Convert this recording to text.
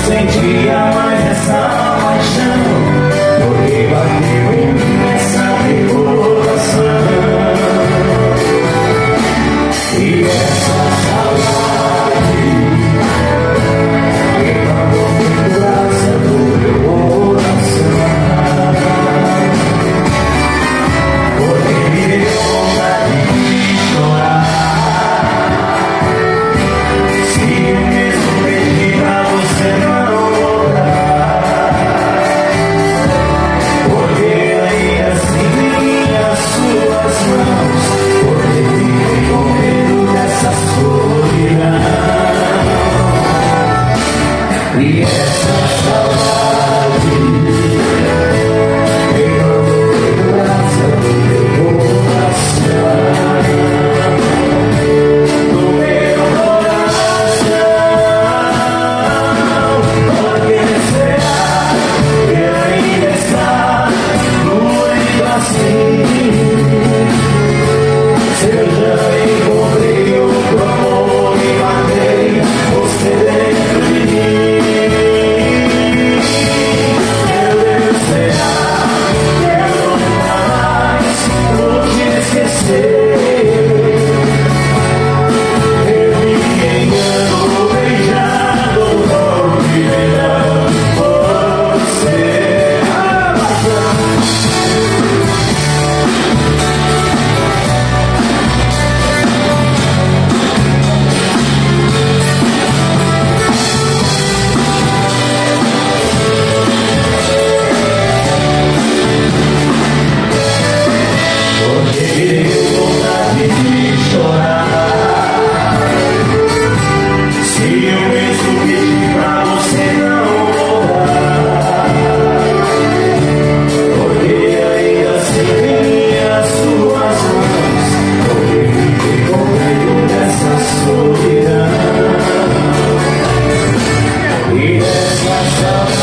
sentia mais essa paixão, porque bateu em mim essa recordação. E essa saudade que mandou graça do meu coração, porque me deu vontade de chorar. Se eu mesmo perdi pra você não voltar, porque ainda assim as suas mãos, porque fiquei com medo dessa solidão. E essa saudade que mandou graça do meu coração, do meu coração. Porque será que ainda está doido assim? Se eu já encontrei outro amor e matei você dentro de mim. Meu Deus, será que eu nunca mais vou te esquecer? Eu me engano beijando o nome de você. Porque me deu vontade de chorar. Se eu mesmo pedi pra você não voltar, porque ainda assim as suas mãos, porque fiquei com medo dessa solidão. E dessa saudade